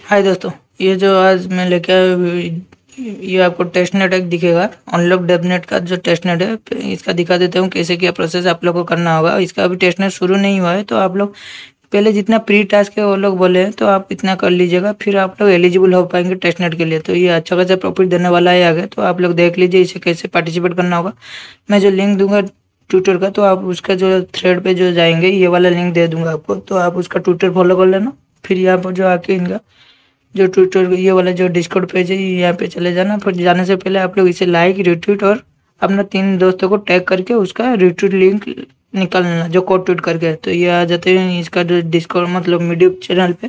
हाय दोस्तों, ये जो आज मैं लेके आया ये आपको टेस्ट नेट एक दिखेगा। अनलॉक डेवनेट का जो टेस्ट नेट है, इसका दिखा देता हूँ कैसे क्या प्रोसेस आप लोग को करना होगा। इसका अभी टेस्ट नेट शुरू नहीं हुआ है, तो आप लोग पहले जितना प्री टास्क है वो लोग बोले हैं तो आप इतना कर लीजिएगा, फिर आप लोग एलिजिबल हो पाएंगे टेस्ट नेट के लिए। तो ये अच्छा खासा प्रॉफिट देने वाला है आगे, तो आप लोग देख लीजिए इसे कैसे पार्टिसिपेट करना होगा। मैं जो लिंक दूंगा ट्विटर का, तो आप उसका जो थ्रेड पे जो जाएंगे ये वाला लिंक दे दूंगा आपको, तो आप उसका ट्विटर फॉलो कर लेना। फिर यहाँ पर जो आके इनका जो ट्विटर ये वाला जो डिस्कॉर्ड पेज है यहाँ पे चले जाना। फिर जाने से पहले आप लोग इसे लाइक, रिट्वीट और अपना 3 दोस्तों को टैग करके उसका रिट्वीट लिंक निकाल लेना, जो कोड ट्वीट करके। तो ये आ जाते हैं इसका जो डिस्कॉर्ड मतलब मीडियम चैनल पे।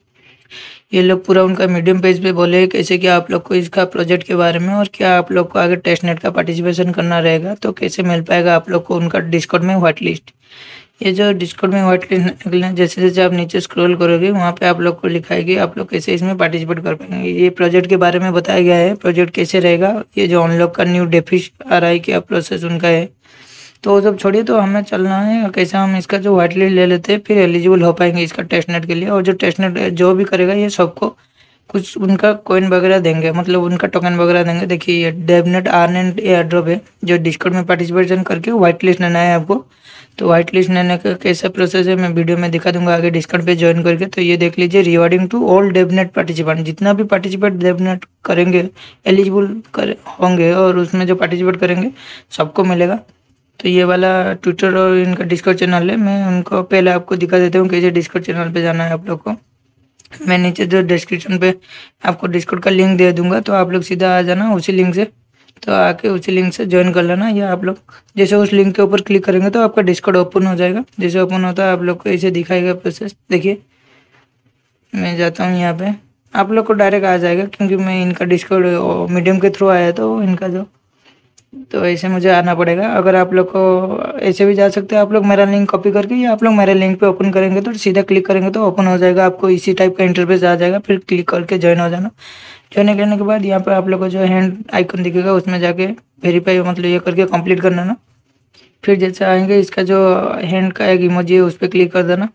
ये लोग पूरा उनका मीडियम पेज पे बोले कैसे क्या आप लोग को इसका प्रोजेक्ट के बारे में, और क्या आप लोग को आगे टेस्ट नेट का पार्टिसिपेशन करना रहेगा, तो कैसे मिल पाएगा आप लोग को उनका डिस्कॉर्ड में व्हाइट लिस्ट। ये जो डिस्कॉर्ड में व्हाइट लिस्ट निकलना, जैसे जैसे आप नीचे स्क्रॉल करोगे वहाँ पे आप लोग को लिखाएगी आप लोग कैसे इसमें पार्टिसिपेट कर पाएंगे। ये प्रोजेक्ट के बारे में बताया गया है, प्रोजेक्ट कैसे रहेगा, ये जो अनलॉक का न्यू डेफिश आ रहा है क्या प्रोसेस उनका है। तो वो सब छोड़िए, तो हमें चलना है और कैसे हम इसका जो व्हाइट लिस्ट ले लेते हैं, फिर एलिजिबल हो पाएंगे इसका टेस्ट नेट के लिए। और जो टेस्ट नेट जो भी करेगा ये सबको कुछ उनका कॉइन वगैरह देंगे, मतलब उनका टोकन वगैरह देंगे। देखिए ये डेवनेट आर्न एयर ड्रॉप है, जो डिस्कॉर्ड में पार्टिसिपेशन करके व्हाइट लिस्ट लेना है आपको। तो व्हाइट लिस्ट लेने का कैसा प्रोसेस है मैं वीडियो में दिखा दूंगा आगे डिस्कॉर्ड पे ज्वाइन करके। तो ये देख लीजिए, rewarding to all devnet participant, जितना भी पार्टिसिपेट डेवनेट करेंगे एलिजिबल कर होंगे और उसमें जो पार्टिसिपेट करेंगे सबको मिलेगा। तो ये वाला ट्विटर और इनका डिस्कॉर्ड चैनल है, मैं उनको पहले आपको दिखा देता हूँ कैसे डिस्कॉर्ड चैनल पे जाना है आप लोग को। मैं नीचे जो डिस्क्रिप्शन पे आपको डिस्कॉर्ड का लिंक दे दूंगा, तो आप लोग सीधा आ जाना उसी लिंक से। तो आके उसी लिंक से ज्वाइन कर लेना, या आप लोग जैसे उस लिंक के ऊपर क्लिक करेंगे तो आपका डिस्कॉर्ड ओपन हो जाएगा। जैसे ओपन होता है आप लोग को ऐसे दिखाएगा प्रोसेस। देखिए मैं जाता हूँ यहाँ पे, आप लोग को डायरेक्ट आ जाएगा क्योंकि मैं इनका डिस्कॉर्ड मीडियम के थ्रू आया, तो इनका जो तो ऐसे मुझे आना पड़ेगा। अगर आप लोग को ऐसे भी जा सकते हैं आप लोग मेरा लिंक कॉपी करके, या आप लोग मेरे लिंक पे ओपन करेंगे तो सीधा क्लिक करेंगे तो ओपन हो जाएगा, आपको इसी टाइप का इंटरफेस आ जाएगा। फिर क्लिक करके ज्वाइन हो जाना। ज्वाइन करने के बाद यहाँ पर आप लोग को जो हैंड आइकन दिखेगा उसमें जाके वेरीफाई मतलब ये करके कंप्लीट करना ना। फिर जैसे आएंगे इसका जो हैंड का एक इमोजी है उस पर क्लिक कर देना।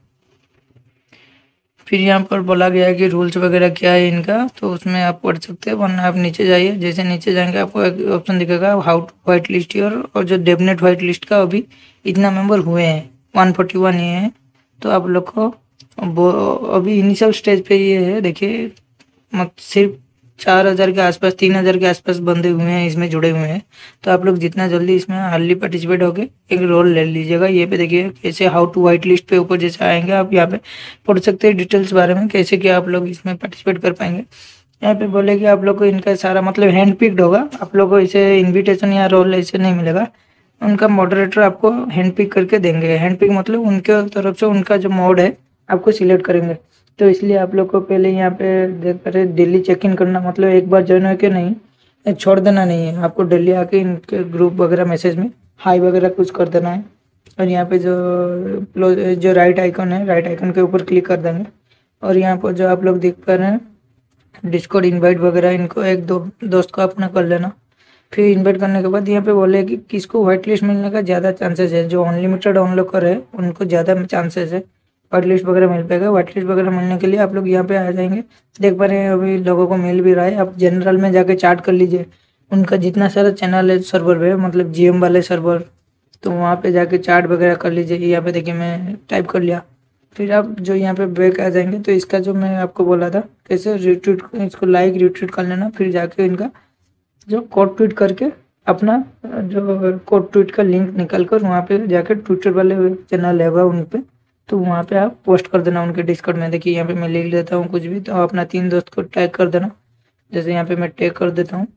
फिर यहाँ पर बोला गया है कि रूल्स वगैरह क्या है इनका, तो उसमें आप पढ़ सकते हैं, वरना आप नीचे जाइए। जैसे नीचे जाएंगे आपको एक ऑप्शन दिखेगा how to whitelist your, और जो डेवनेट व्हाइट लिस्ट का अभी इतना मेंबर हुए हैं 141 ये हैं। तो आप लोग को अभी इनिशियल स्टेज पे ये है, देखिए सिर्फ 4,000 के आसपास 3,000 के आसपास बंदे हुए हैं इसमें जुड़े हुए हैं। तो आप लोग जितना जल्दी इसमें अर्ली पार्टिसिपेट होके एक रोल ले लीजिएगा। ये पे देखिए कैसे हाउ टू व्हाइट लिस्ट पे ऊपर जैसे आएंगे आप यहाँ पे पढ़ सकते हैं डिटेल्स बारे में कैसे कि आप लोग इसमें पार्टिसिपेट कर पाएंगे। यहाँ पे बोले कि आप लोग को इनका सारा मतलब हैंड पिक्ड होगा, आप लोग को इसे इन्विटेशन या रोल ऐसे नहीं मिलेगा। उनका मॉडरेटर आपको हैंड पिक करके देंगे। हैंड पिक मतलब उनके तरफ से उनका जो मोड है आपको सिलेक्ट करेंगे। तो इसलिए आप लोग को पहले यहाँ पे देख कर डेली चेक इन करना, मतलब एक बार ज्वाइन हो के नहीं छोड़ देना नहीं है, आपको डेली आके इनके ग्रुप वगैरह मैसेज में हाई वगैरह कुछ कर देना है। और यहाँ पे जो राइट आइकन है, राइट आइकन के ऊपर क्लिक कर देंगे। और यहाँ पर जो आप लोग देख पा रहे हैं डिस्कॉर्ड इनवाइट वगैरह, इनको एक दो दोस्त को अपना कर लेना। फिर इनवाइट करने के बाद यहाँ पे बोले कि किसको व्हाइट लिस्ट मिलने का ज़्यादा चांसेस है, जो अनलिमिटेड अनलॉकर है उनको ज़्यादा चांसेस है व्हाइट लिस्ट वगैरह मिल पाएगा। व्हाइट लिस्ट वगैरह मिलने के लिए आप लोग यहाँ पे आ जाएंगे। देख पा रहे हैं अभी लोगों को मिल भी रहा है। आप जनरल में जाके चार्ट कर लीजिए, उनका जितना सारा चैनल है सर्वर पे, मतलब जीएम वाले सर्वर, तो वहाँ पे जाके चार्ट वगैरह कर लीजिए। यहाँ पे देखिए मैं टाइप कर लिया। फिर आप जो यहाँ पे बैक आ जाएंगे, तो इसका जो मैं आपको बोला था कैसे रिट्वीट, इसको लाइक रिट्वीट कर लेना। फिर जाके इनका जो कोड ट्वीट करके अपना जो कोड ट्वीट का लिंक निकल कर वहाँ पे जाकर ट्विटर वाले चैनल है उन पे, तो वहाँ पे आप पोस्ट कर देना उनके डिस्कॉर्ड में। देखिए यहाँ पे मैं लिख देता हूँ कुछ भी, तो आप अपना 3 दोस्त को टैग कर देना। जैसे यहाँ पे मैं टैग कर देता हूँ,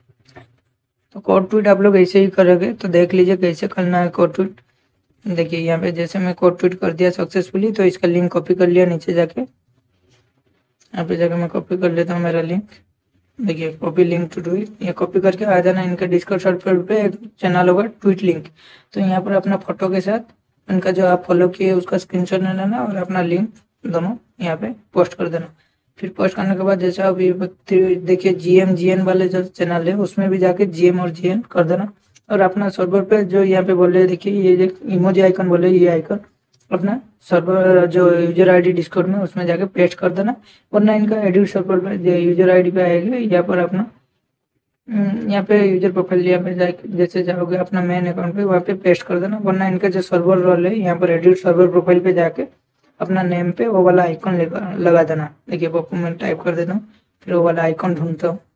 तो कोड ट्वीट आप लोग ऐसे ही करोगे। तो देख लीजिए कैसे करना है कोड ट्वीट। देखिए यहाँ पे जैसे मैं कोड ट्वीट कर दिया सक्सेसफुली, तो इसका लिंक कॉपी कर लिया नीचे जाके। यहाँ पे जाकर मैं कॉपी कर लेता हूँ मेरा लिंक। देखिए कॉपी लिंक टू ट्वीट, ये कॉपी करके आ जाना इनका डिस्कॉर्ड सर्वर पे, एक चैनल होगा ट्वीट लिंक। तो यहाँ पर अपना फोटो के साथ उनका जो आप फॉलो किए उसका स्क्रीनशॉट ले लेना और अपना लिंक दोनों यहाँ पे पोस्ट कर देना। फिर पोस्ट करने के बाद जैसे अभी देखिए जीएन वाले जो चैनल है उसमें भी जाके जीएम और जीएन कर देना। और अपना सर्वर पे जो यहाँ पे बोले देखिए ये इमोजी आइकन बोले, ये आइकन अपना सर्वर जो यूजर आईडी डिस्कॉर्ड में उसमें जाके पेस्ट कर देना, वरना इनका एडिट सर्वर पे यूजर आईडी पे आएगी। यहाँ पर अपना यहाँ पे यूजर प्रोफाइल यहाँ पे जाके जैसे जाओगे अपना मेन अकाउंट पे वहाँ पे पेस्ट कर देना, वरना इनका जो सर्वर रोल है यहाँ पर एडिट सर्वर प्रोफाइल पे जाके अपना नेम पे वो वाला आइकॉन लगा देना। देखिए पप्पू मैं टाइप कर देता हूँ, फिर वो वाला आइकॉन ढूंढता हूँ।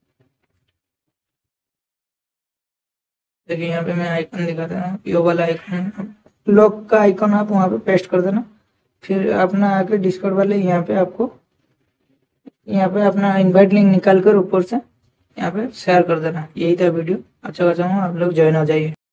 देखिए यहाँ पे मैं आइकॉन दिखाता हूँ, ये वाला आइकन लॉक का आइकॉन आप वहाँ पे पेस्ट कर देना। फिर अपना आके डिस्कॉर्ड वाले यहाँ पे आपको यहाँ पे अपना इनवाइट लिंक निकाल कर ऊपर से यहाँ पे शेयर कर देना। यही था वीडियो, अच्छा खासा हूँ, आप लोग ज्वाइन हो जाइए।